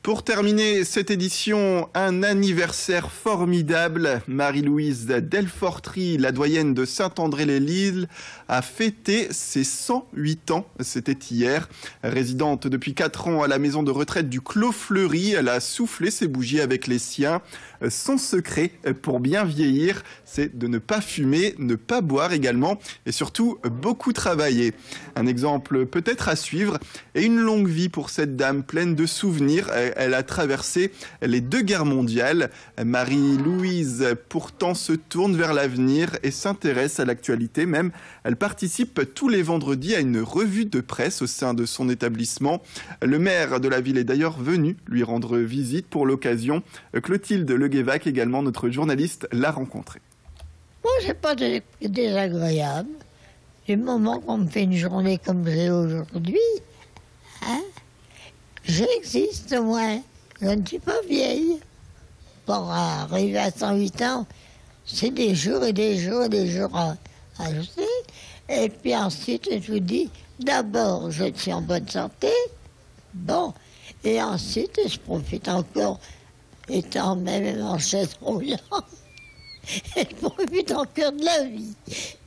Pour terminer cette édition, un anniversaire formidable. Marie-Louise Delfortry, la doyenne de Saint-André-les-Lilles, a fêté ses 108 ans. C'était hier. Résidente depuis 4 ans à la maison de retraite du Clos Fleury, elle a soufflé ses bougies avec les siens. Son secret pour bien vieillir, c'est de ne pas fumer, ne pas boire également et surtout beaucoup travailler. Un exemple peut-être à suivre et une longue vie pour cette dame pleine de souvenirs. Elle a traversé les 2 guerres mondiales. Marie-Louise, pourtant, se tourne vers l'avenir et s'intéresse à l'actualité même. Elle participe tous les vendredis à une revue de presse au sein de son établissement. Le maire de la ville est d'ailleurs venu lui rendre visite pour l'occasion. Clotilde Leguévac, également notre journaliste, l'a rencontrée. Moi, c'est pas désagréable. Du moment qu'on me fait une journée comme j'ai aujourd'hui, hein, j'existe, moi. Je ne suis pas vieille. Pour arriver à 108 ans, c'est des jours et des jours et des jours à ajouter. Et puis ensuite, je vous dis, d'abord, je suis en bonne santé. Bon. Et ensuite, je profite encore, étant même en chaise roulante, je profite encore de la vie.